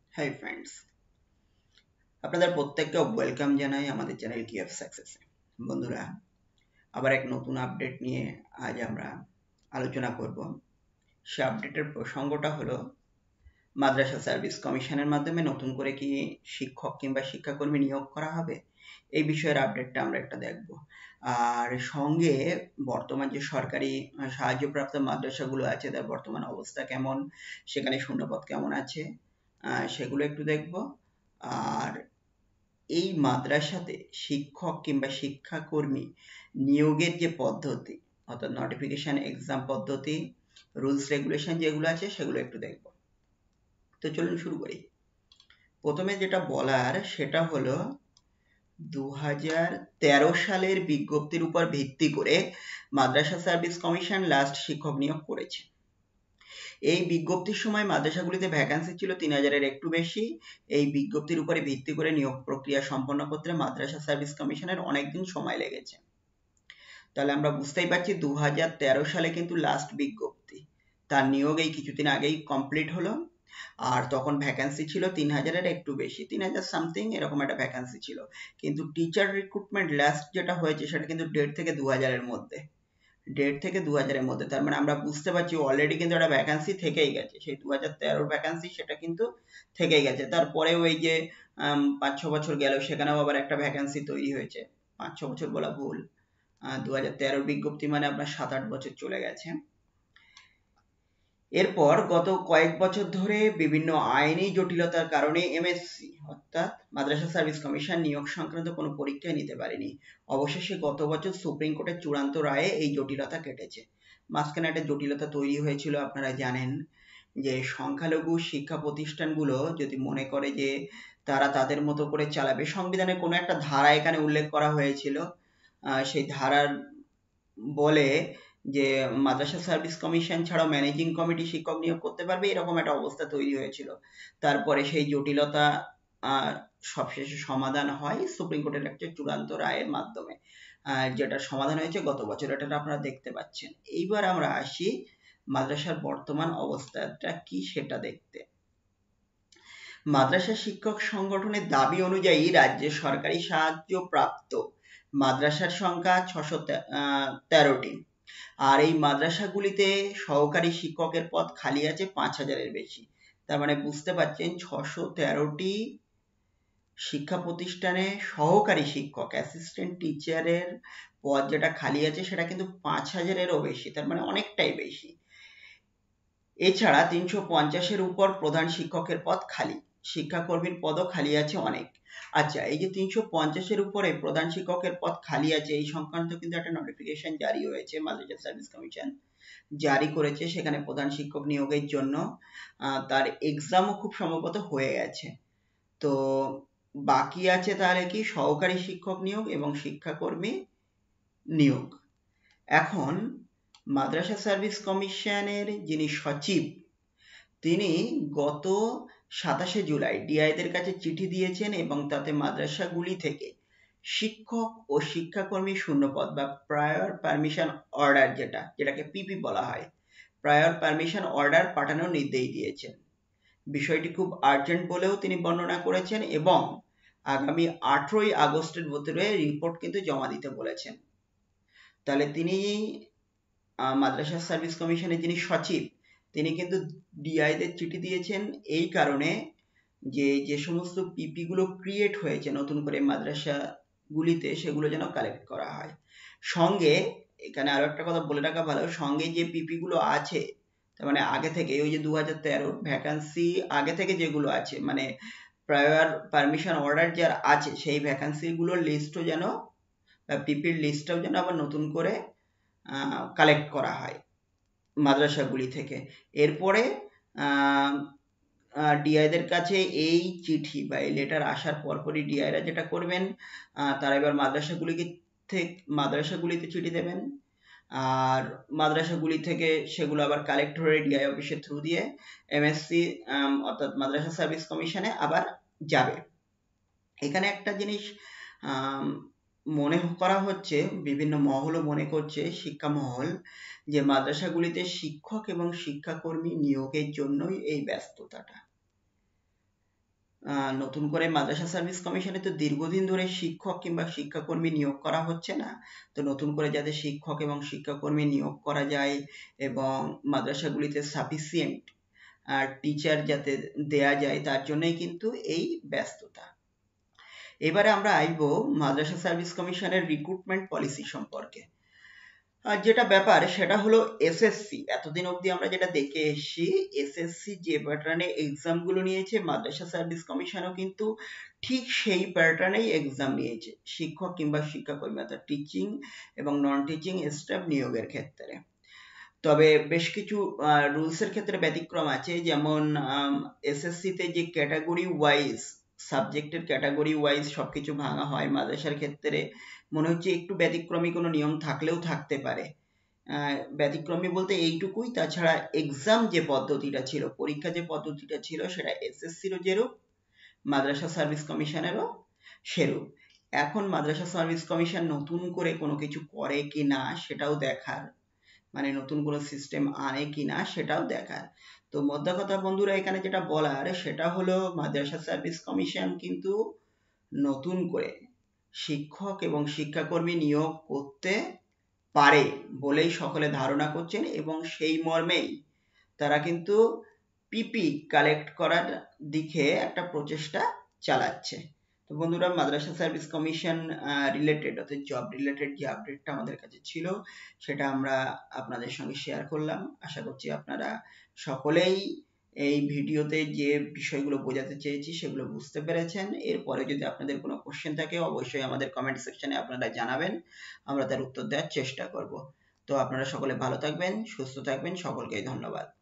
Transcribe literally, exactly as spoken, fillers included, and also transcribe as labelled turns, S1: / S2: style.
S1: Hi friends, আপনাদের প্রত্যেককে welcome জানাই আমাদের চ্যানেল কি অফ সাকসেসে। বন্ধুরা, আবার এক নতুন আপডেট নিয়ে আজ আমরা আলোচনা করব। সে আপডেটের প্রসঙ্গটা হলো মাদ্রাসা সার্ভিস কমিশনের মাধ্যমে নতুন করে কি শিক্ষক কিংবা শিক্ষাকর্মী নিয়োগ করা হবে, এই বিষয়ের আপডেটটা আমরা একটা দেখব। আর সঙ্গে বর্তমান যে সরকারি সাহায্যপ্রাপ্ত মাদ্রাসাগুলো আছে তার বর্তমান অবস্থা কেমন, সেখানে শূন্যপদ কেমন আছে, সেগুলো একটু দেখব। আর এই মাদ্রাসাতে শিক্ষক কিংবা শিক্ষাকর্মী নিয়োগের যে পদ্ধতি, অর্থাৎ নোটিফিকেশন এক্সাম পদ্ধতি, রুলস রেগুলেশন যেগুলো আছে সেগুলো একটু দেখব। তো চলুন শুরু করি। প্রথমে যেটা বলার সেটা হলো দু হাজার তেরো সালের বিজ্ঞপ্তির উপর ভিত্তি করে মাদ্রাসা সার্ভিস কমিশন লাস্ট শিক্ষক নিয়োগ করেছে। এই বিজ্ঞপ্তির সময় মাদ্রাসাগুলিতে ভ্যাকান্সি ছিল তিন হাজারের একটু বেশি। এই বিজ্ঞপ্তির উপরে ভিত্তি করে নিয়োগ প্রক্রিয়া সম্পন্ন করতে মাদ্রাসা সার্ভিস কমিশনের অনেকদিন সময় লেগেছে। তাহলে আমরা বুঝতেই পারছি দু হাজার তেরো সালে কিন্তু লাস্ট বিজ্ঞপ্তি, তার নিয়োগ এই কিছুদিন আগেই কমপ্লিট হলো। আর তখন ভ্যাকান্সি ছিল তিন হাজারের একটু বেশি, তিন হাজার সামথিং এরকম একটা ভ্যাকান্সি ছিল। কিন্তু টিচার রিক্রুটমেন্ট লাস্ট যেটা হয়েছে সেটা কিন্তু দেড় থেকে দু হাজারের মধ্যে দেড় থেকে দু হাজারের মধ্যে। তার মানে আমরা বুঝতে পারছি অলরেডি কিন্তু একটা ভ্যাকান্সি থেকেই গেছে। সেই দু হাজার তেরোর ভ্যাকান্সি সেটা কিন্তু থেকেই গেছে। তারপরে ওই যে পাঁচ ছ বছর গেল, সেখানেও আবার একটা ভ্যাকান্সি তৈরি হয়েছে। পাঁচ ছ বছর বলা ভুল, দু হাজার তেরোর বিজ্ঞপ্তি মানে আপনার সাত আট বছর চলে গেছে। এরপর গত কয়েক বছর ধরে বিভিন্ন আইনি জটিলতার কারণে এমএসসি অর্থাৎ মাদ্রাসা সার্ভিস কমিশন নিয়োগ সংক্রান্ত কোনো পরীক্ষায় নিতে পারেনি। অবশেষে গত বছর সুপ্রিম কোর্টের চূড়ান্ত রায়ে এই জটিলতা কেটেছে। মাঝখানে একটা জটিলতা তৈরি হয়েছিল, আপনারা জানেন যে সংখ্যালঘু শিক্ষা প্রতিষ্ঠানগুলো যদি মনে করে যে তারা তাদের মতো করে চালাবে, সংবিধানের কোনো একটা ধারা এখানে উল্লেখ করা হয়েছিল, সেই ধারার বলে যে মাদ্রাসা সার্ভিস কমিশন ছাড়াও ম্যানেজিং কমিটি শিক্ষক নিয়োগ করতে পারবে, এরকম একটা অবস্থা তৈরি হয়েছিল। তারপরে সেই জটিলতা সবশেষে সমাধান হয় সুপ্রিম কোর্টের একটা চূড়ান্ত রায়ের মাধ্যমে, যেটা সমাধান হয়েছে গত বছর, এটা আপনারা দেখতে পাচ্ছেন। এইবার আমরা আসি মাদ্রাসার বর্তমান অবস্থাটা কি সেটা দেখতে। মাদ্রাসা শিক্ষক সংগঠনের দাবি অনুযায়ী রাজ্যে সরকারি সাহায্য প্রাপ্ত মাদ্রাসার সংখ্যা ছশো তেরোটি। আর এই মাদ্রাসাগুলিতে সহকারী শিক্ষকের পদ খালি আছে পাঁচ হাজারের বেশি। তার মানে বুঝতে পারছেন ছশো তেরোটি শিক্ষা প্রতিষ্ঠানে সহকারী শিক্ষক অ্যাসিস্ট্যান্ট টিচারের পদ যেটা খালি আছে সেটা কিন্তু পাঁচ হাজারেরও বেশি, তার মানে অনেকটাই বেশি। এছাড়া তিনশো পঞ্চাশের উপর প্রধান শিক্ষকের পদ খালি, শিক্ষাকর্মীর পদও খালি আছে অনেক। আচ্ছা, এই যে তিনশো পঞ্চাশের উপরে প্রধান শিক্ষকের পদ খালি আছে, এই সংক্রান্ত কিন্তু একটা নোটিফিকেশন জারি হয়েছে, মাদ্রাসা সার্ভিস কমিশন জারি করেছে। সেখানে প্রধান শিক্ষক নিয়োগের জন্য তার এক্সামও খুব সম্ভবত হয়ে গেছে। তো বাকি আছে তাহলে কি সহকারী শিক্ষক নিয়োগ এবং শিক্ষাকর্মী নিয়োগ। এখন মাদ্রাসা সার্ভিস কমিশনের যিনি সচিব, তিনি গত সাতাশে জুলাই ডিআইদের কাছে চিঠি দিয়েছেন এবং তাতে মাদ্রাসাগুলি থেকে শিক্ষক ও শিক্ষাকর্মী শূন্যপদ বা প্রায়র পারমিশন অর্ডার, যেটা যেটাকে পিপি বলা হয়, প্রায়র পারমিশন অর্ডার পাঠানোর নির্দেশ দিয়েছেন। বিষয়টি খুব আর্জেন্ট বলেও তিনি বর্ণনা করেছেন এবং আগামী আঠারোই আগস্টের ভিতরে রিপোর্ট কিন্তু জমা দিতে বলেছেন। তাহলে তিনি মাদ্রাসা সার্ভিস কমিশনের যিনি সচিব, তিনি কিন্তু ডিআইদের চিঠি দিয়েছেন এই কারণে যে যে সমস্ত পিপি গুলো ক্রিয়েট হয়েছে নতুন করে মাদ্রাসাগুলিতে, সেগুলো যেন কালেক্ট করা হয়। সঙ্গে এখানে আরো একটা কথা বলে রাখা ভালো, সঙ্গে যে পিপি গুলো আছে, তার মানে আগে থেকে ওই যে দু হাজার তেরোর ভ্যাকান্সি আগে থেকে যেগুলো আছে, মানে প্রায়র পারমিশন অর্ডার যার আছে, সেই ভ্যাকান্সি গুলোর লিস্টও যেন, পিপির লিস্টটাও যেন আবার নতুন করে কালেক্ট করা হয় মাদ্রাসাগুলি থেকে। এরপরে ডিআইদের কাছে এই চিঠি বা এই লেটার আসার পরপরই ডিআইরা যেটা করবেন, তারা এবার মাদ্রাসাগুলিকে থেকে মাদ্রাসাগুলিতে চিঠি দেবেন, আর মাদ্রাসাগুলি থেকে সেগুলো আবার কালেক্ট হয়ে ডিআই অফিসের থ্রু দিয়ে এমএসসি অর্থাৎ মাদ্রাসা সার্ভিস কমিশনে আবার যাবে। এখানে একটা জিনিস মনে করা হচ্ছে, বিভিন্ন মহলও মনে করছে, শিক্ষা মহল, যে মাদ্রাসাগুলিতে শিক্ষক এবং শিক্ষাকর্মী নিয়োগের জন্যই এই ব্যস্ততাটা। নতুন করে মাদ্রাসা সার্ভিস কমিশনে তো দীর্ঘদিন ধরে শিক্ষক কিংবা শিক্ষাকর্মী নিয়োগ করা হচ্ছে না। তো নতুন করে যাতে শিক্ষক এবং শিক্ষাকর্মী নিয়োগ করা যায় এবং মাদ্রাসাগুলিতে সাফিসিয়েন্ট আর টিচার যাতে দেয়া যায়, তার জন্যই কিন্তু এই ব্যস্ততা। এবারে আমরা আসবো মাদ্রাসা সার্ভিস কমিশনের রিক্রুটমেন্ট পলিসি সম্পর্কে। আর যেটা ব্যাপার সেটা হলো এসএসসি, এতদিন অবধি আমরা যেটা দেখে এসেছি, এসএসসি যে প্যাটার্নে এক্সাম গুলো নিয়েছে মাদ্রাসা সার্ভিস কমিশনও কিন্তু ঠিক সেই প্যাটার্নেই এক্সাম নিয়েছে শিক্ষক কিংবা শিক্ষাকর্মী অর্থাৎ টিচিং এবং নন টিচিং স্টাফ নিয়োগের ক্ষেত্রে। তবে বেশ কিছু রুলস এর ক্ষেত্রে ব্যতিক্রম আছে, যেমন এসএসসি তে যে ক্যাটাগরি ওয়াইজ সাবজেক্টের ক্যাটাগরি ওয়াইজ সবকিছু ভাঙা হয়, মাদ্রাসার ক্ষেত্রে মনে হচ্ছে একটু ব্যতিক্রমী কোনো নিয়ম থাকলেও থাকতে পারে। ব্যতিক্রমী বলতে এইটুকুই, তাছাড়া এক্সাম যে পদ্ধতিটা ছিল, পরীক্ষা যে পদ্ধতিটা ছিল, সেটা এসএসসিরও যেরূপ মাদ্রাসা সার্ভিস কমিশনেরও সেরূপ। এখন মাদ্রাসা সার্ভিস কমিশন নতুন করে কোনো কিছু করে কি না সেটাও দেখার, মানে নতুন কোনো সিস্টেম আনে কিনা সেটাও দেখার। তো মোদ্দা কথা বন্ধুরা, এখানে যেটা বলার সেটা হলো মাদ্রাসা সার্ভিস কমিশন কিন্তু নতুন করে শিক্ষক এবং শিক্ষাকর্মী নিয়োগ করতে পারে বলেই সকলে ধারণা করছেন এবং সেই মর্মেই তারা কিন্তু পিপি কালেক্ট করার দিকে একটা প্রচেষ্টা চালাচ্ছে। তো বন্ধুরা, মাদ্রাসা সার্ভিস কমিশন রিলেটেড অর্থাৎ জব রিলেটেড যে আপডেটটা আমাদের কাছে ছিল সেটা আমরা আপনাদের সঙ্গে শেয়ার করলাম। আশা করছি আপনারা সকলেই এই ভিডিওতে যে বিষয়গুলো বোঝাতে চেয়েছি সেগুলো বুঝতে পেরেছেন। এরপরে যদি আপনাদের কোনো কোশ্চেন থাকে অবশ্যই আমাদের কমেন্ট সেকশনে আপনারা জানাবেন, আমরা তার উত্তর দেওয়ার চেষ্টা করব। তো আপনারা সকলে ভালো থাকবেন, সুস্থ থাকবেন, সকলকে ধন্যবাদ।